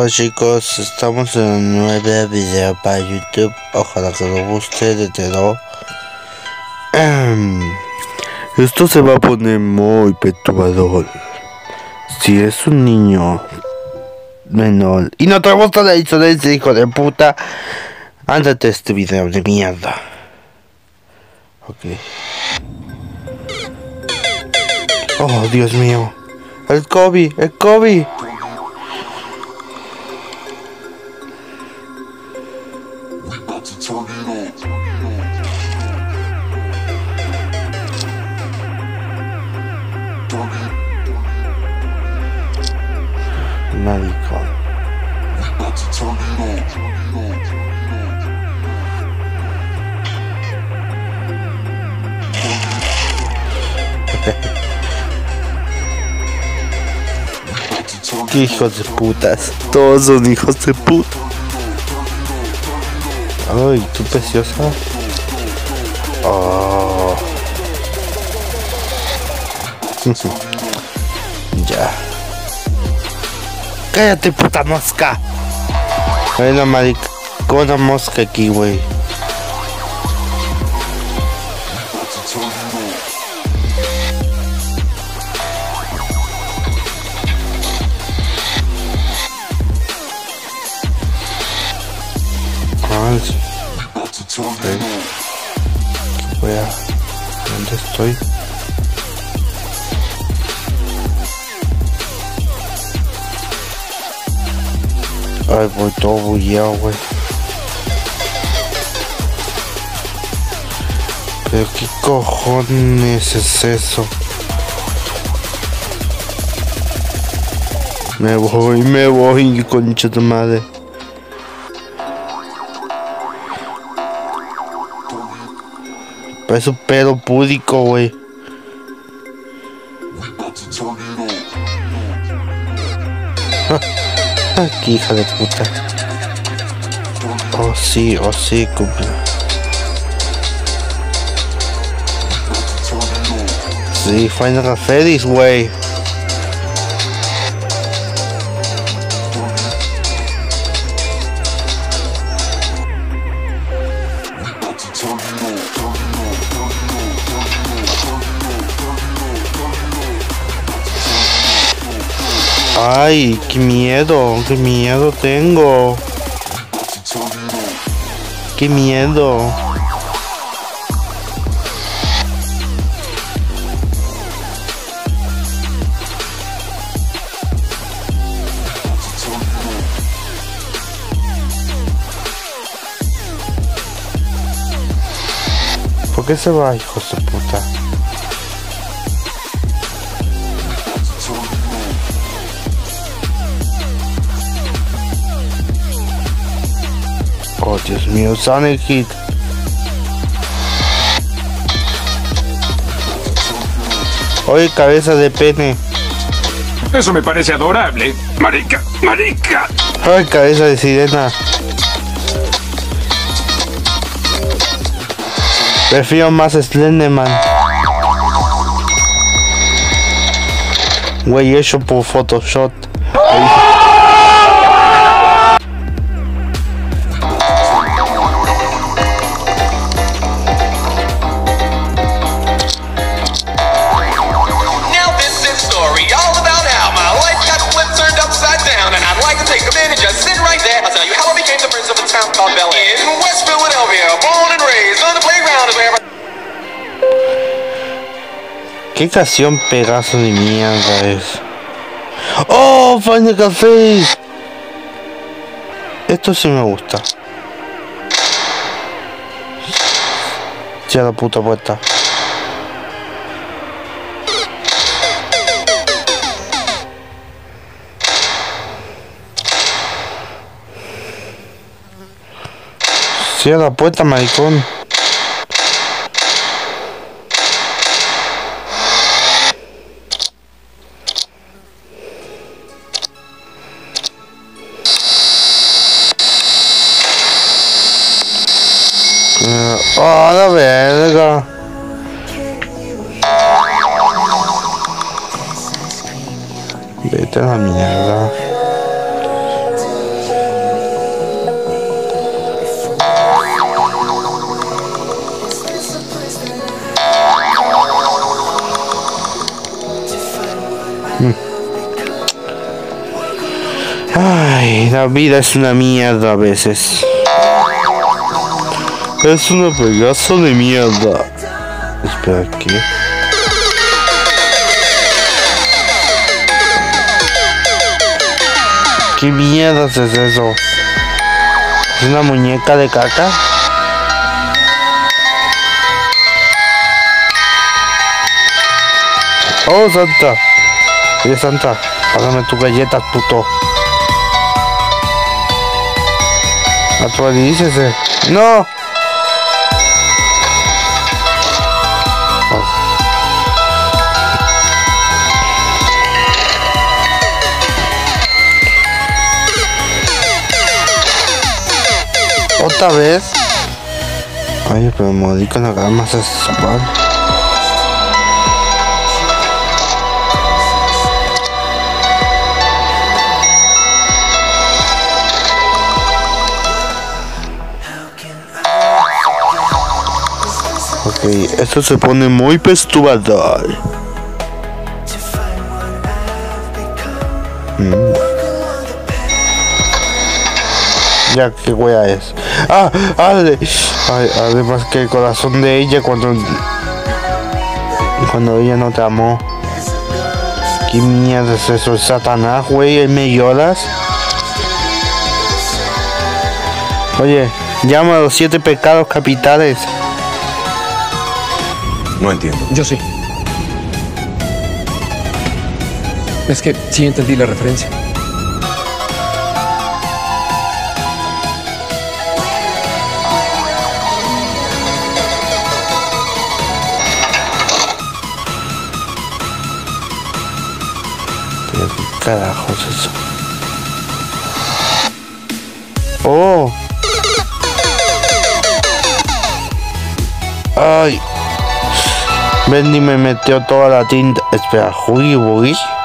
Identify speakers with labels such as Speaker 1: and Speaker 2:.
Speaker 1: Hola chicos, estamos en un nuevo video para YouTube. Ojalá que les guste desde luego. Esto se va a poner muy perturbador. Si es un niño menor y no te gusta la historia de ese hijo de puta, ándate este video de mierda. Ok. Oh, Dios mío. El COVID, el COVID. Maricón. Qué hijos de putas. Todos son hijos de puta. Ay, tú preciosa. Oh. Ya. Cállate, puta mosca. Hay una maricona mosca aquí, güey. Voy a... ¿Dónde estoy? Ay, voy todo bugueado, güey. Pero qué cojones es eso. Me voy, concha de madre. Parece un pedo púdico, güey. Qué hija de puta. Oh sí, cumple. Sí, Final Freddy's, güey. Ay, qué miedo tengo. Qué miedo. ¿Por qué se va, hijos de puta? Oh, Dios mío, Sonic Hit. Oye, cabeza de pene.
Speaker 2: Eso me parece adorable. Marica.
Speaker 1: Ay, cabeza de sirena. Prefiero más Slenderman. Güey, hecho por Photoshop. ¿Qué canción pedazo de mierda es? ¡Oh! Final Café. Esto sí me gusta. Ya la puta puerta. Cierra la puerta, maricón. Oh, la verga. Vete a la mierda. La vida es una mierda a veces. Es una pedazo de mierda. Espera, ¿qué? ¿Qué mierda es eso? ¿Es una muñeca de caca? Oh, Santa. Oye, Santa, pásame tus galletas, puto. Actualícese. ¡No! ¿Otra vez? Ay, pero morí con la gama sexual. Ok, esto se pone muy perturbador. Ya, qué wea es. Ah, además que el corazón de ella cuando ella no te amó. ¿Qué mierda es eso? ¿Es Satanás, güey? ¿Me lloras? Oye, llama a los 7 pecados capitales.
Speaker 3: No entiendo.
Speaker 4: Yo sí. Es que sí entendí la referencia.
Speaker 1: ¿Pero qué carajos es eso? ¡Oh! ¡Ay! Bendy me metió toda la tinta. Espera, Huggy Wuggy.